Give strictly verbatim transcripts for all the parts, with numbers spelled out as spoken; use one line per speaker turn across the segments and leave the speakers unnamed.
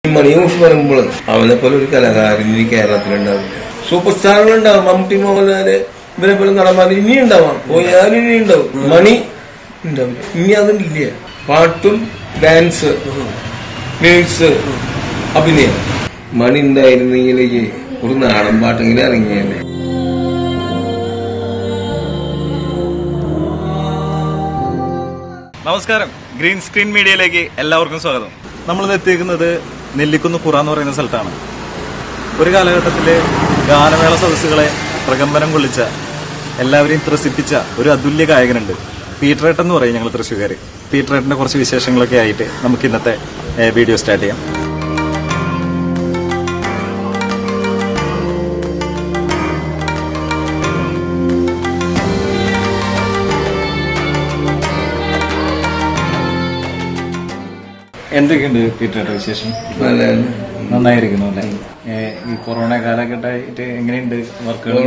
മണിയെ കുറിച്ച് പറയുമ്പോൾ അവനെ പോലെ ഒരു കലാകാരൻ ഇനി കേരളത്തിലുണ്ടാവില്ല. സൂപ്പർ സ്റ്റാറുകളുണ്ടാവും, മമ്മൂട്ടി, മോഹൻലാല്, ഇവരെ പോലെ നടന്മാർ ഇനി ഉണ്ടാവാം, പോയാലും ഇനി ഉണ്ടാവും. മണി ഉണ്ടാവില്ല, ഇനി അതില്ല. പാട്ടും ഡാൻസ്, മ്യൂസിക്, അഭിനയം. മണി ഉണ്ടായിരുന്നെങ്കിലേക്ക് ഒരു നാടൻ പാട്ടെങ്കിലും ഇറങ്ങിയല്ലേ.
നമസ്കാരം, ഗ്രീൻ സ്ക്രീൻ മീഡിയയിലേക്ക് എല്ലാവർക്കും സ്വാഗതം. നമ്മൾ എത്തിയിരിക്കുന്നത് നെല്ലിക്കുന്ന് പുറ എന്ന് പറയുന്ന സ്ഥലത്താണ്. ഒരു കാലഘട്ടത്തിൽ ഗാനമേള സദസ്സുകളെ പ്രകമ്പനം കൊള്ളിച്ച, എല്ലാവരെയും ത്രസിപ്പിച്ച ഒരു അതുല്യ ഗായകനുണ്ട്. പീറ്ററേട്ടൻ എന്ന് പറയും ഞങ്ങൾ തൃശ്ശൂർക്കാർ. പീറ്ററേട്ടൻ്റെ കുറച്ച് വിശേഷങ്ങളൊക്കെ ആയിട്ട് നമുക്ക് ഇന്നത്തെ വീഡിയോ സ്റ്റാർട്ട് ചെയ്യാം. എന്തൊക്കെയുണ്ട് പീറ്ററുടെ വിശേഷം? നന്നായിരിക്കുന്നു അല്ലേ? ഈ കൊറോണ കാലഘട്ടമായിട്ട് എങ്ങനെയുണ്ട് വർക്കുകൾ?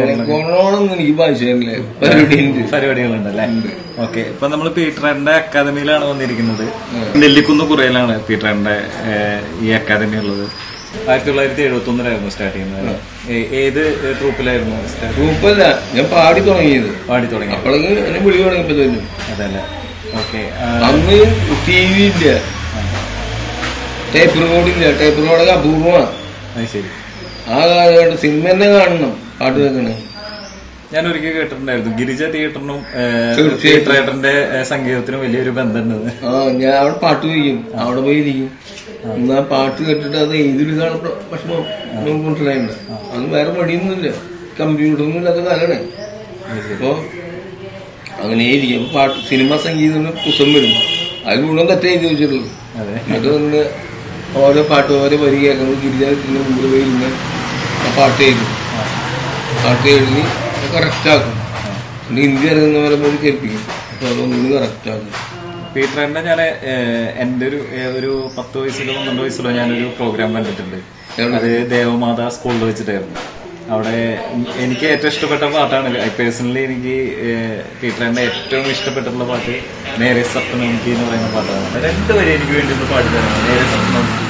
പരിപാടികളുണ്ടല്ലേ? ഓക്കെ, ഇപ്പൊ നമ്മള് പീറ്ററിന്റെ അക്കാദമിയിലാണ് വന്നിരിക്കുന്നത്. നെല്ലിക്കുന്ന് കുറയിലാണ് പീറ്ററിന്റെ ഈ അക്കാദമി ഉള്ളത്. ആയിരത്തി തൊള്ളായിരത്തി എഴുപത്തി ഒന്നിലായിരുന്നു സ്റ്റാർട്ട് ചെയ്യുന്നത്. ഏത് ട്രൂപ്പിലായിരുന്നു?
ട്രൂപ്പല്ല, ഞാൻ പാടി തുടങ്ങിയത്.
പാടി തുടങ്ങി
അപ്പോഴേക്കും വിളി തുടങ്ങിയപ്പോ
അതല്ലേ? ഓക്കെ,
അന്ന് ടി വി ഇല്ല, ടേപ്പ് റെക്കോർഡില്ല. ടേപ്പ് റെക്കോർഡൊക്കെ അപൂർവമാണ്.
ശരി.
ആ കാലഘട്ടം സിനിമ തന്നെ കാണണം, പാട്ട് കേൾക്കണേ.
ഞാൻ ഒരിക്കൽ കേട്ടിട്ടുണ്ടായിരുന്നു ഗിരിജ തിയേറ്ററിനും തിയേറ്ററിന്റെ സംഗീതത്തിനും വലിയൊരു ബന്ധമുണ്ട്.
ആ, ഞാൻ അവിടെ പാട്ട് കഴിക്കും, അവിടെ പോയി ഇരിക്കും. എന്നാ പാട്ട് കേട്ടിട്ട് അത് എഴുതിയെടുക്കാൻ ഭക്ഷണം കൊണ്ടുവരാനുണ്ട്. അത് വേറെ വഴിയൊന്നുമില്ല, കമ്പ്യൂട്ടറൊന്നും ഇല്ലാത്ത കാലാണ്. അപ്പൊ അങ്ങനെ ഇരിക്കും. പാട്ട് സിനിമ സംഗീതത്തിന് പുസ്തകം വരും, അതിൽ മുഴുവൻ തെറ്റ എഴുതി വെച്ചിട്ടുള്ളൂ. എന്നിട്ട് വന്ന് ഓരോ പാട്ട് ഓരോ വരി കേൾക്കുന്നത് ഗിരിജാത്തിന്റെ മുമ്പിൽ പോയി ഇരുന്ന് ആ പാട്ട് എഴുതും. പാട്ട് എഴുതി കറക്റ്റാക്കും. ഹിന്ദി അറിയുന്ന പോലെ പോയി കേൾപ്പിക്കും. അപ്പൊ അതൊന്നും കറക്റ്റാക്കും.
പീറ്ററിന്റെ ഞാൻ എന്റെ ഒരു ഒരു പത്ത് വയസ്സിലോ പന്ത്രണ്ട് വയസ്സിലോ ഞാനൊരു പ്രോഗ്രാം കണ്ടിട്ടുണ്ട്. അത് ദേവമാതാ സ്കൂളിൽ വെച്ചിട്ടായിരുന്നു. അവിടെ എനിക്ക് ഏറ്റവും ഇഷ്ടപ്പെട്ട പാട്ടാണ്. പേഴ്സണലി എനിക്ക് പീറ്ററിന്റെ ഏറ്റവും ഇഷ്ടപ്പെട്ടിട്ടുള്ള പാട്ട് നേരെ സപ്നോംകി എന്ന് പറയുന്ന പാട്ടാണ്. രണ്ടുപേരും എനിക്ക് വേണ്ടി ഒന്ന് പാടി തരണം. നേരെ സപ്നോംകി.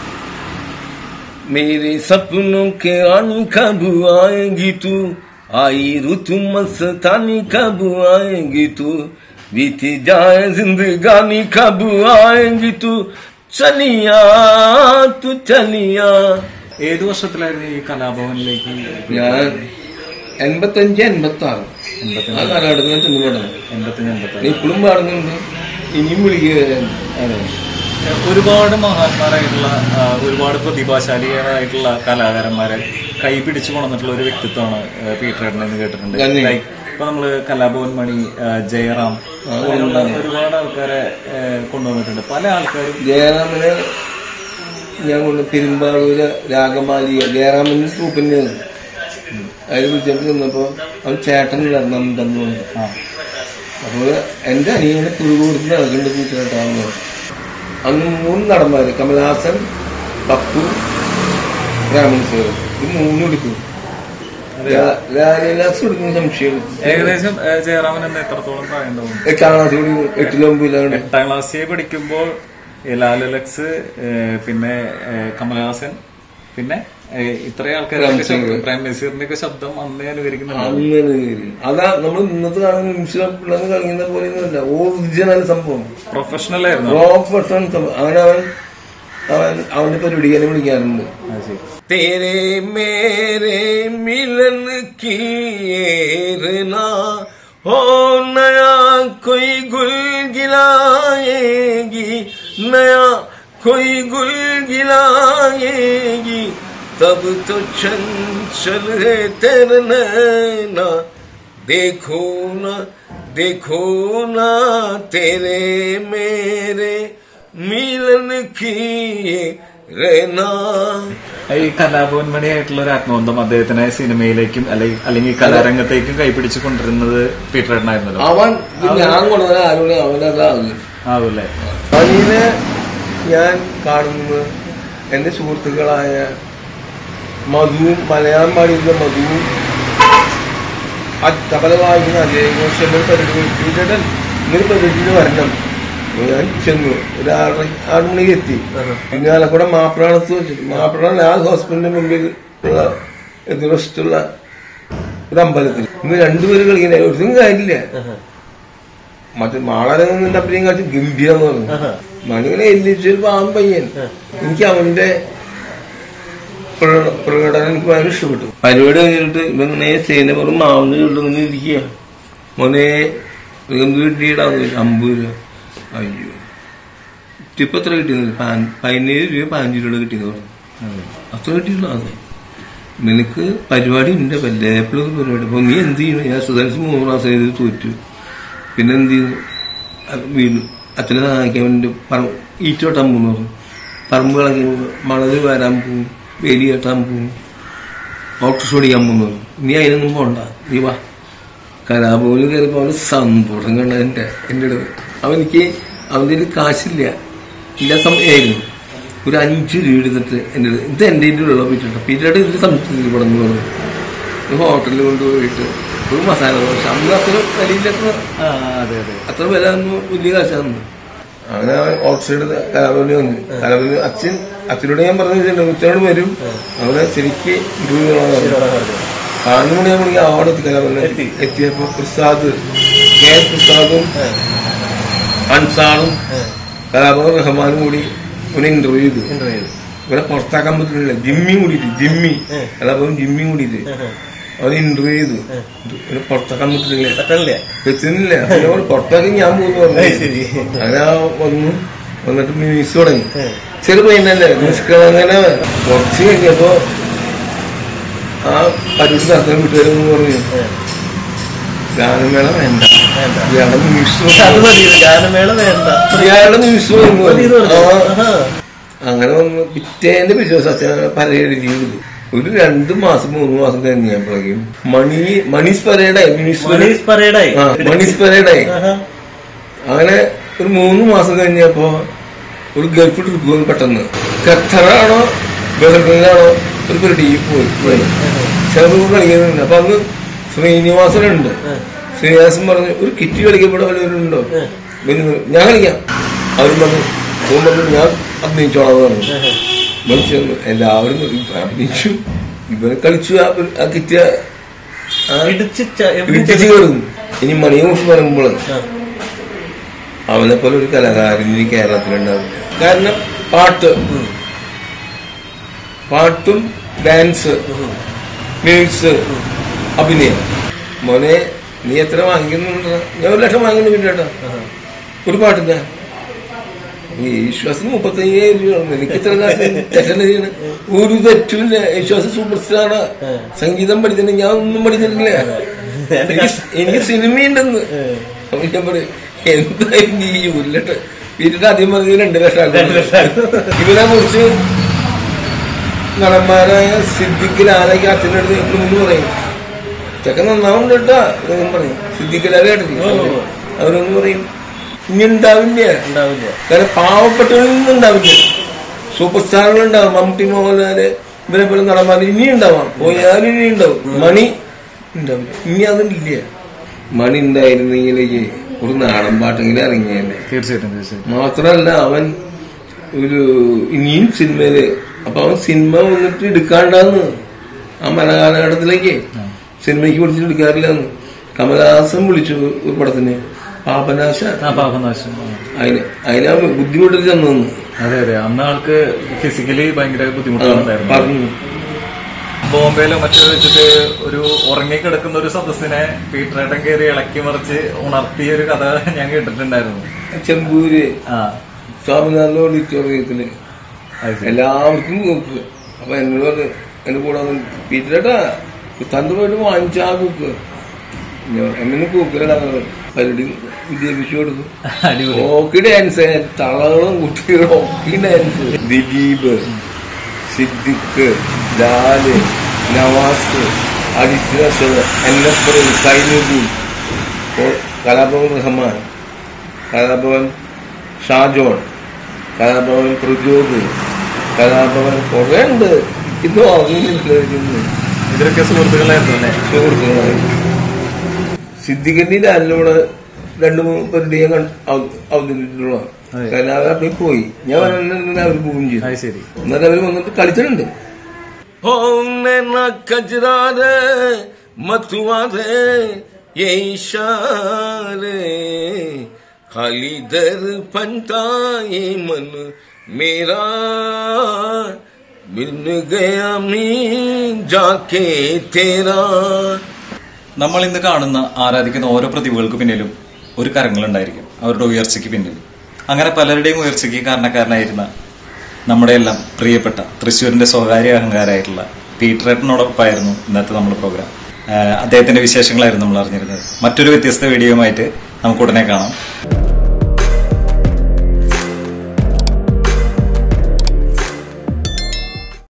मेरे सपनों के आनी कब आएगी तू, आई रुतु मस्तानी कब आएगी तू, बीती जाए जिंदगानी कब आएगी तू, चलिया तू चलिया.
ഏത് വർഷത്തിലായിരുന്നു ഈ കലാഭവനിലേക്ക്?
ഞാൻ എൺപത്തഞ്ച് എൺപത്തി ആറ് ആ കാലഘട്ടത്തിൽ ചെന്ന്
എൺപത്തഞ്ച് എൺപത്തി ആറ്
ഇപ്പോഴും പാടുന്നുണ്ട്, ഇനിയും വിളിക്കുക.
അതെ, ഒരുപാട് മഹാന്മാരായിട്ടുള്ള ഒരുപാട് പ്രതിഭാശാലികളായിട്ടുള്ള കലാകാരന്മാരെ കൈപിടിച്ചു കൊണ്ടിട്ടുള്ള ഒരു വ്യക്തിത്വമാണ് പീറ്ററേട്ടൻ എന്ന് കേട്ടിട്ടുണ്ട്. ഇപ്പൊ നമ്മള് കലാഭവൻ മണി, ജയറാം, അങ്ങനെയുള്ള ഒരുപാട് ആൾക്കാരെ കൊണ്ടുവന്നിട്ടുണ്ട്. പല ആൾക്കാരും
ജയറാമിനെ ഞാൻ കൊണ്ട് പെരുമ്പാവൂര് രാഗമാലിക ജയറാമിന്റെ ട്രൂപ്പിന്റെ അതിൽ വിളിച്ചപ്പോൾ ചെന്നപ്പോ അവൻ ചേട്ടൻ നന്ദന്നുണ്ട്. അപ്പോൾ എന്റെ അനിയനെ പുതുകൂടുന്ന നടക്കേണ്ട കൂട്ടുകെട്ടാന്ന്. അന്ന് മൂന്ന് നടന്മാര്, കമൽഹാസൻ, പപ്പു, ബ്രാഹ്മൺ സാർ, ഇത് മൂന്നും എടുക്കും. ലാലാസ് എടുക്കുന്ന സംശയം.
ഏകദേശം ജയറാമൻ എന്ന് എത്രത്തോളം പ്രായമുണ്ടാവും?
എട്ടാം ക്ലാസ് കൂടി എട്ടിലൊമ്പതിലാണ്.
എട്ടാം ക്ലാസ്സിൽ പഠിക്കുമ്പോൾ ലാലലക്സ്, പിന്നെ കമൽഹാസൻ, പിന്നെ ഇത്രയും ആൾക്കാരൊക്കെ പ്രേം നസീറിന്റെ ഒക്കെ ശബ്ദം അന്നേ അനുകരിക്കുന്നുണ്ട്.
അതാ നമ്മൾ ഇന്നത്തെ കാണുന്ന നിമിഷം പിള്ളേർ കളിക്കുന്ന പോലെ ഒറിജിനൽ സംഭവം.
പ്രൊഫഷണൽ ആയിരുന്നു,
പ്രൊഫഷണൽ സംഭവം. അങ്ങനെ അവൻ അവൻ അവന്റെ പരിപാടിക്കാരെ വിളിക്കാറുണ്ട്. തേരെ മേരെ മിലൻ की ना हो नया कोई गुल गिलाएगी, नया कोई गुल गिलाएगी, तब तो चंचल है तेरे नैना, देखो ना देखो ना तेरे मेरे मिलन की रहना.
ഈ കലാഭവൻ മണിയായിട്ടുള്ള ഒരു ആത്മബന്ധം അദ്ദേഹത്തിനെ സിനിമയിലേക്കും അല്ലെങ്കിൽ കലാരംഗത്തേക്കും കൈപിടിച്ചു കൊണ്ടിരുന്നത് പീറ്ററേട്ടനായിരുന്നല്ലോ.
അവൻ ഞാൻ കൊണ്ടുവന്ന ആരോടെ അവനതാകും
ആവൂല്ലേ?
അതിനെ ഞാൻ കാണുന്നത് എന്റെ സുഹൃത്തുക്കളായ മധുവും, മലയാളം പാടിയിരുന്ന മധുവും, തബല വായിക്കുന്ന അജയ് ഘോഷ്, എന്നൊരു പരിപാടി പീറ്ററേട്ടൻ ഇന്നൊരു പരിപാടിയിൽ വരണം, ഞാൻ ചെന്നു ഒരു ആറ് ആറ് മണിക്ക് എത്തി. ഇങ്ങാലക്കൂടെ മാപ്പിളാണത്ത് വെച്ചിട്ട് മാപ്പിള ആ ഹോസ്പിറ്റലിന്റെ മുമ്പിൽ ഉള്ള എതിർവശത്തുള്ള ഒരു അമ്പലത്തിൽ ഇന്ന് രണ്ടുപേരും കളിക്കുന്ന ഒരിക്കലും കാര്യമില്ല. മറ്റേ മാളരംഗത്തിന്റെ അപ്പനെയും കാട്ടി ഗംഭീരെന്ന് പറഞ്ഞു. മണിങ്ങനെ എല്ലിച്ചൊരു പാവം പയ്യൻ. എനിക്ക് അവന്റെ പ്രകടനം എനിക്ക് ഭയങ്കര ഇഷ്ടപ്പെട്ടു. പരിപാടി കഴിഞ്ഞിട്ട് ഇവങ്ങനെ സേന വെറും മാവിന് ചുണ്ടിങ്ങനെ ഇരിക്കുക. മോനെ എന്ത് കിട്ടിയിടാന്ന് അമ്പത് രൂപ. അയ്യോ ടിപ്പ് എത്ര കിട്ടിയെന്ന് പതിനേഴ് രൂപ പതിനഞ്ച് രൂപ കിട്ടിയെന്ന് പറഞ്ഞു. അത്ര കിട്ടിയിട്ടുള്ള അതെ. നിനക്ക് പരിപാടി ഉണ്ട് വല്ലേപ്പിളൊക്കെ പരിപാടി. അപ്പൊ നീ എന്ത് ചെയ്യണം? ഞാൻ സുധാരിച്ച് മൂന്ന് മാസം ചെയ്ത് തോറ്റു. പിന്നെ എന്ത് ചെയ്യുന്നു? വീണ്ടും അച്ഛനെ സഹായിക്കാൻ വേണ്ടി പറമ്പ് ഈറ്റ വെട്ടാൻ പോകുന്നു പറഞ്ഞു. പറമ്പ് കളക്കി മണല് വരാൻ പോകും, വേലി കെട്ടാൻ പോകും, ഓട്ടോസ് ഓടിക്കാൻ പോകുന്നു പറഞ്ഞു. നീ അതിനൊന്നും പോണ്ട, നീ വാ. കലാഭവനിൽ കയറിയപ്പോൾ അവന് സന്തോഷം കണ്ട എൻ്റെ എൻ്റെ അടുത്ത്. അവനിക്ക് അവൻ്റെ ഒരു കാശില്ല, ഇല്ല സമയമായിരുന്നു. ഒരു അഞ്ച് രൂപ എടുത്തിട്ട് എൻ്റെ ഇത് എൻ്റെ ഉള്ള പീറ്റ പീറ്റയുടെ ഇതിൽ സംശയത്തിൽ പടന്നു പറഞ്ഞു. ഹോട്ടലിൽ കൊണ്ടുപോയിട്ട് ഒരു മസാല ദോശ അന്ന് അത്ര വിലയില്ലാത്ത അത്ര വില ഒന്നും വലിയ കാശാന്ന്. അങ്ങനെ ഔട്ട് സൈഡ് കലാഭവനി വന്നു. കലാഭവനി അച്ഛൻ അച്ഛനോട് ഞാൻ പറഞ്ഞു വെച്ചിട്ടുണ്ട് ഉച്ചനോട് വരും അവിടെ ശരിക്ക് പതിനൊന്ന് മണിയാകുമ്പോഴേക്കും അവിടെ എത്തി. കലാഭവനി എത്തിയപ്പോ പ്രസാദ് കെ പ്രസാദും അൻസാറും കലാഭവൻ റഹ്മാനും കൂടി ഒരു ഇന്റർവ്യൂ ചെയ്തു. ഇവിടെ പുറത്താക്കാൻ പറ്റുന്നില്ല. ജിമ്മി കൂടിയിട്ട് ജിമ്മി കലാഭവൻ ജിമ്മി കൂടിയിട്ട് അവര് ഇന്റർവ്യൂ ചെയ്തു. പുറത്താക്കാൻ പറ്റുന്നില്ല പറ്റുന്നില്ല പുറത്താക്കി ഞാൻ പോകുന്നു പറഞ്ഞു. അങ്ങനെ വന്നു വന്നിട്ട് മ്യൂസിക് തുടങ്ങി. ചെറു പയ്യനല്ലേ മ്യൂസിക്. അങ്ങനെ കുറച്ച് കഴിഞ്ഞപ്പോ ആ പരിപാടി നടത്താൻ വീട്ടുകാരെന്ന് പറഞ്ഞു ഗാനമേള വേണ്ട, ഇയാളുടെ മ്യൂസിക് ഗാനമേള വേണ്ട, ഇയാളുടെ മ്യൂസിക് അങ്ങനെ വന്ന് പിറ്റേന്റെ വിശ്വാസം അച്ഛൻ പരേഡ് ചെയ്തു. ഒരു രണ്ടു മാസം മൂന്ന് മാസം കഴിഞ്ഞപ്പോഴേക്കും മണി മണീസ് പരേഡായി മണീസ് പരേഡായി മണീസ് പരേഡായി അങ്ങനെ ഒരു മൂന്ന് മാസം കഴിഞ്ഞപ്പോ ഒരു ഗൾഫ് ട്രിപ്പ് പോയി. പെട്ടെന്ന് ഖത്തറാണോ ബഹ്റൈനിലാണോ ഒരു പരിപാടി പോയി ചെറുപ്പം കളിക്കുന്നുണ്ട്. അപ്പൊ അന്ന് ശ്രീനിവാസനുണ്ട്. ശ്രീനിവാസൻ പറഞ്ഞു ഒരു കിറ്റ് കളിക്കപ്പെടാൻ വല്ലവരുണ്ടോ? ഞാൻ കളിക്കാം. അവരും പറഞ്ഞു ഓൻ പറഞ്ഞു ഞാൻ അഭിനയിച്ചോളാം പറഞ്ഞു. മനുഷ്യൻ എല്ലാവരും അഭിനയിച്ചു. ഇവരെ കളിച്ചു. ആ കിറ്റ ഇടിച്ചു കയറും. ഇനി മണിയെ കുറിച്ച് പറയുമ്പോൾ അവനെ പോലെ ഒരു കലാകാരൻ ഇനി കേരളത്തിലുണ്ടാവില്ല. കാരണം പാട്ട് പാട്ടും ഡാൻസ് മ്യൂസിക് അഭിനയം. മോനെ നീ എത്ര വാങ്ങിക്കുന്നുണ്ട്? ഞാൻ ഒരു ലക്ഷം വാങ്ങിക്കുന്നു. പിന്നെ കേട്ടോ ഒരു പാട്ടില്ല. യേശുദാസിന് മുപ്പത്തയ്യായിരം രൂപയാണ്. എനിക്ക് ഇത്ര കാശ് തെറ്റല്ല ചെയ്യണം. ഒരു തെറ്റുമില്ല. യേശുദാസ് സൂപ്പർ സ്റ്റാറാണ്. സംഗീതം പഠിച്ചിട്ട് ഞാൻ ഒന്നും പഠിച്ചിട്ടില്ല. എനിക്ക് സിനിമയുണ്ടെന്ന് ഞാൻ പറയും. എന്തായാലും ഈ ഒരു ലക്ഷം വീട്ടിൽ ആദ്യം പറഞ്ഞത് രണ്ട് ലക്ഷം. ഇവരെ കുറിച്ച് നടന്മാരായ സിദ്ദിഖ് ലാലയ്ക്ക് അച്ഛൻ്റെ അടുത്ത് എപ്പോഴും മുന്ന് പറയും ചെക്കൻ നന്നാവുണ്ട് കേട്ടാ പറയും. സിദ്ദിഖ് ലാല കേട്ടില്ല അവരൊന്നും പറയും ഇനി ഉണ്ടാവില്ല. കാരണം പാവപ്പെട്ടവരിൽ നിന്നും ഉണ്ടാവില്ല. സൂപ്പർ സ്റ്റാറുകൾ ഉണ്ടാവും. മമ്മൂട്ടി മോഹൻലാല് ഇവരെ പോലെ നടന്മാർ ഇനി ഉണ്ടാവാം. പോയാലും ഇനി ഉണ്ടാവും. മണി ഉണ്ടാവില്ല. ഇനി അതില്ല. മണി ഉണ്ടായിരുന്നെങ്കിലേക്ക് ഒരു നാടൻ പാട്ടെങ്കിലും ഇറങ്ങിയല്ലേ.
തീർച്ചയായിട്ടും തീർച്ചയായിട്ടും
മാത്രമല്ല അവൻ ഒരു ഇനിയും സിനിമയില് അപ്പൊ അവൻ സിനിമ വന്നിട്ട് എടുക്കാണ്ടാന്ന് ആ മലകാലഘട്ടത്തിലേക്ക് സിനിമയ്ക്ക് പിടിച്ചിട്ട് എടുക്കാറില്ലാന്ന്. കമലഹാസൻ വിളിച്ചു ഒരു പടത്തിന് പാപനാശ അതിന് അതിനാ ബുദ്ധിമുട്ടിൽ ചെന്നു.
അതെ അതെ അന്ന് ആൾക്ക് ഫിസിക്കലി ഭയങ്കര ബുദ്ധിമുട്ടുണ്ടായിരുന്നു. പറഞ്ഞു ബോംബെയിലോ മറ്റോ വെച്ചിട്ട് ഒരു ഉറങ്ങിക്കിടക്കുന്ന ഒരു സദസ്സിനെ പീറ്ററേട്ടൻ കയറി ഇളക്കി മറിച്ച് ഉണർത്തിയ ഒരു കഥ ഞാൻ കേട്ടിട്ടുണ്ടായിരുന്നു.
ചെമ്പൂര് സ്വാമിനാഥ ഓഡിറ്റോറിയത്തില് എല്ലാവർക്കും കൂക്ക്. അപ്പൊ എന്നോട് പറഞ്ഞു എന്റെ കൂടെ പീറ്ററേട്ടാ തന്നു പോയിട്ട് വാങ്ങിച്ചാ കൂക്ക് എന്നെ കൂക്കലടാ പരിപാടി വിദ്യാഭ്യാസം കൊടുത്തു. ഹോക്കി ഡാൻസ് തളകളും കുട്ടികളും ഹോക്കി ഡാൻസ്. ദിലീപ്, സിദ്ദിഖ്, ലാല്, നവാസ്, അജിത്, എന്നപ്പുറം, സൈനുദ്ദീൻ, കലാഭവൻ റഹ്മാൻ, കലാഭവൻ ഷാജോൺ, കലാഭവൻ പ്രജോദ്, കലാഭവൻ കുറെ ഉണ്ട്. ഇന്നും അറിയുന്നില്ല. ഇവരൊക്കെ സുഹൃത്തുക്കളായിരുന്നു. സുഹൃത്തുക്കളായിരുന്നു. സിദ്ദിഖിന്റെ ലാലിനോട് രണ്ടു മൂന്ന് പരിധി ഞാൻ അവതരിപ്പിച്ചിട്ടുള്ളതാണ്. കാരണം അവർ അവിടെ പോയി, ഞാൻ പറഞ്ഞ അവർ പോവുകയും ചെയ്തു. എന്നിട്ട് അവർ വന്നിട്ട് കളിച്ചിട്ടുണ്ട്. കജറാതെ മത്തുവാതെ खाली दर पंताए मन मेरा बिन गया मी जाके तेरा.
നമ്മൾ ഇന്ന് കാണുന്ന ആരാധിക്കുന്ന ഓരോ പ്രതിഭകൾക്ക് പിന്നിലും ഒരു കരങ്ങളുണ്ടായിരിക്കും, അവരുടെ ഉയർച്ചയ്ക്ക് പിന്നിൽ. അങ്ങനെ പലരുടെയും ഉയർച്ചയ്ക്ക് കാരണക്കാരനായിരുന്ന നമ്മുടെ എല്ലാം പ്രിയപ്പെട്ട തൃശ്ശൂരിന്റെ സ്വകാര്യ അഹങ്കാരമായിട്ടുള്ള പീറ്ററേട്ടനോടൊപ്പമായിരുന്നു ഇന്നത്തെ നമ്മുടെ പ്രോഗ്രാം. അദ്ദേഹത്തിന്റെ വിശേഷങ്ങളായിരുന്നു നമ്മൾ അറിഞ്ഞിരുന്നത്. മറ്റൊരു വ്യത്യസ്ത വീഡിയോയുമായിട്ട് നമുക്ക് ഉടനെ കാണാം.